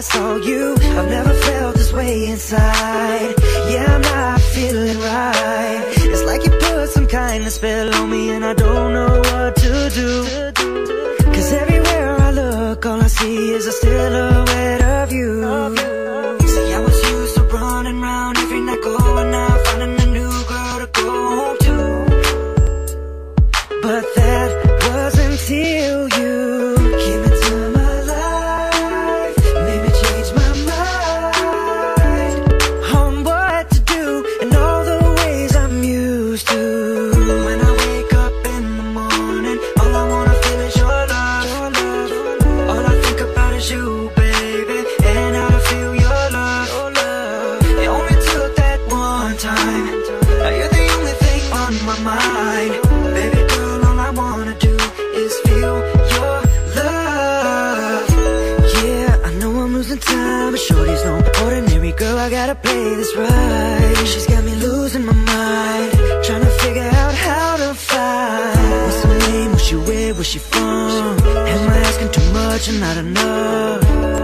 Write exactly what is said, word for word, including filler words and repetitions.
saw you. I've never felt this way inside. Yeah, I'm not feeling right. It's like you put some kind of spell on me, and I don't know what to do. Cause everywhere I look, all I see is a silhouette of you. See, I was used to running round every night, going out, finding a new girl to go home to. But that was until you came into my life, made me change my mind on what to do and all the ways I'm used to. When I wake up in the morning, all I wanna feel is your love, your love. All I think about is you, baby, and how to feel your love, your love. It only took that one time. Now you're the only thing on my mind. Baby girl, all I wanna do is feel your love. Yeah, I know I'm losing time, but shorty's no ordinary girl. I gotta play this right. She's got me losing my mind, trying to figure out how to find. What's her name, what's she with, where's she from? Am I asking too much and not enough?